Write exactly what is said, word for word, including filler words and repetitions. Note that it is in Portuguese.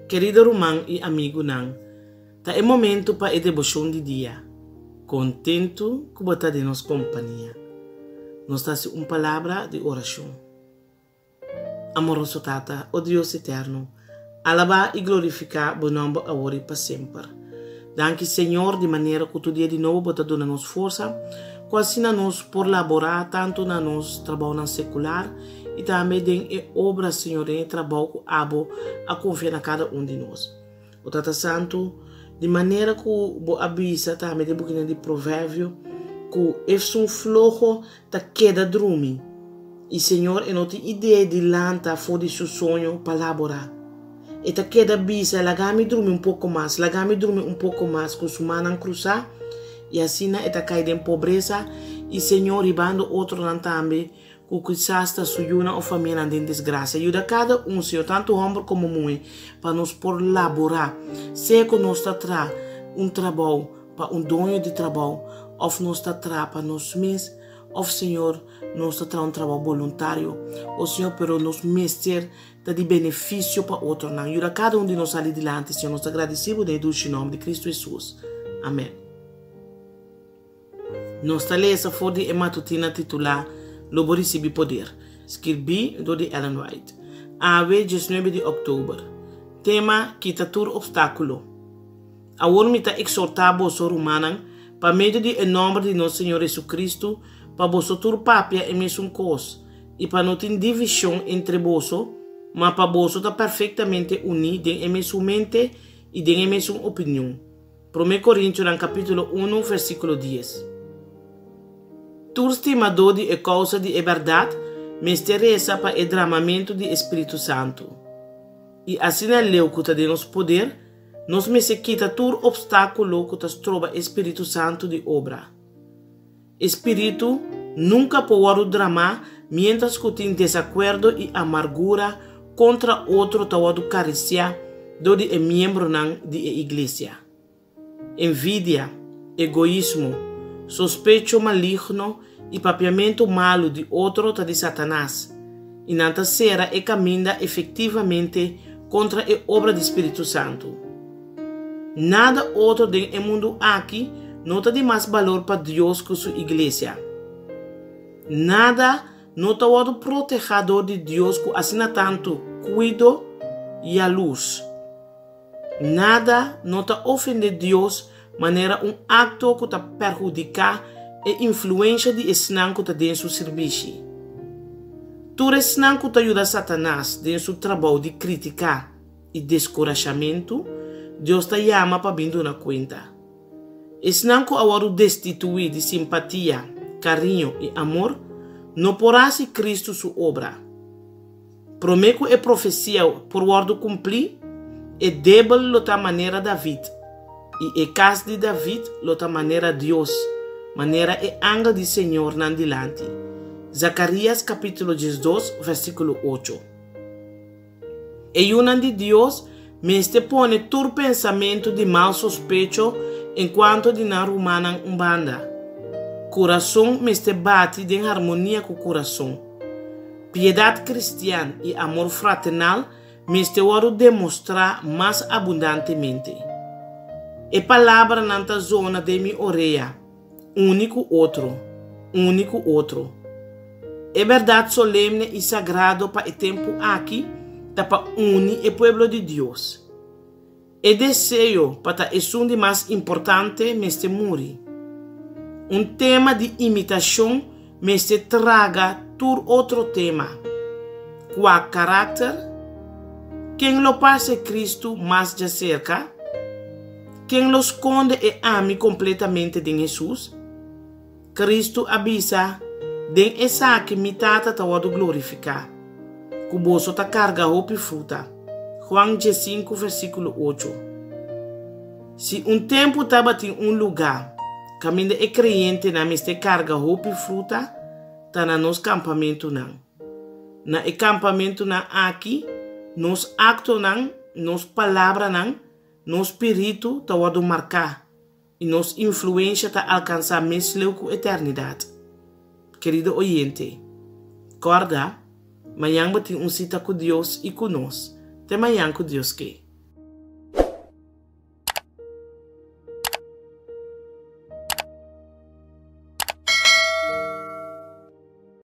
Querido irmão e amigo não, tá é momento para a devoção de dia. Contento que você de nossa companhia. Nós está uma palavra de oração. Amoroso Tata, ó Deus eterno, alabar e glorificar o nome agora e para sempre. Danke, Senhor, de maneira que tu dia de novo você dá nos força, quase na nos por laborar tanto na nos trabalho secular e também em obra, Senhor, em trabalho que abo a confiar na cada um de nós. O Tata Santo, de maneira que o avisa também de boquinha de provérbio, que é um flojo da queda dormir. E, Senhor, eu não tenho ideia de lanta fora de seu sonho para laborar. E ta queda bisa, lagami dormir um pouco mais, lagami dormir um pouco mais, com sua mão cruzar, e assim, eta cai em pobreza, e, Senhor, ribando outro lá também, que quizás está sujuna ou família em desgraça. Ajuda cada um, Senhor, tanto homem como mulher, para nos por laborar. Se que nós está tra um trabalho, para um dono de trabalho, ou nós está tra para nós mesmos, ou, Senhor, nós está tra um trabalho voluntário, ou, Senhor, pero nos mestre está de benefício para outro. Não. Ajuda cada um de nós ali delante, Senhor, nós agradecemos em nome de Cristo Jesus. Amém. Nós está lendo essa folha de matutina titular Lobo recebi poder. Escrevi do de Ellen White. Ave dezenove de outubro. Tema quitatur obstáculo. Agora me está exortar vosso rumanan para meio de nome de nosso Senhor Jesus Cristo para vosso tur papia e mesmo cos e para não ter divisão entre vosso, mas para vosso está perfeitamente unido em mesmo mente e em mesma opinião. primeiro Coríntios capítulo um versículo dez. Tur estimador de causa de verdade, me interessa para o derramamento do Espírito Santo. E assim é leu que de nosso poder, nos me se quita tur obstáculo que nos trova Espírito Santo de obra. Espírito nunca pode dramar mientras que tem desacordo e amargura contra outro tawado caricia do de é membro de igreja. Envidia, egoísmo, sospecho maligno e papiamento malo de outro tá de Satanás, e nanta será e caminha efetivamente contra a obra do Espírito Santo. Nada outro do mundo aqui não tá de mais valor para Deus que sua igreja. Nada não tá o protegido de Deus que assina tanto cuido e a luz. Nada não tá ofender Deus maneira um acto que tá perjudicar a influência de esnan que tá dentro do serviço. Tu esnan que tá ajuda Satanás dentro do trabalho de criticar e descorajamento, Deus tá chama para vir na conta. Esnan que agora destituir de simpatia, carinho e amor, não porá se Cristo sua obra. Prometo é profecia por word cumprir, é débil lota maneira David, e é caso de David lota maneira Deus, maneira é anjo do Senhor nan dilante. Zacarias capítulo doze, versículo oito. E unan de Deus me este pone tur pensamento de mal sospecho enquanto de na rumanan umbanda. Coração me este bate de harmonia com o coração. Piedade cristiana e amor fraternal me este oro demonstrar mais abundantemente. E palavra nanta zona de mi orelha. Único outro, único outro. É verdade solene e sagrado para o tempo aqui, para unir o povo de Deus. É desejo para o som mais importante neste muri. Um tema de imitação me traga tur outro tema. Qual caráter? Quem lo passa Cristo mais de cerca? Quem lo esconde e ame completamente de Jesus? Cristo avisa, den essa que mitata ta wado glorificar. Cuboso ta carga roupa e fruta. Juan cinco, versículo oito. Se um tempo estava em um lugar, caminho é crente na meste carga roupa e fruta, tá na nos campamento não. Na acampamento na aqui, nos acto não, nos palavra não, nos espírito ta wado marcar. E nos influência para alcançar mesmo com eternidade. Querido oyente, acorda, amanhã vai ter um cita com Deus e conosco. Até amanhã com Deus que.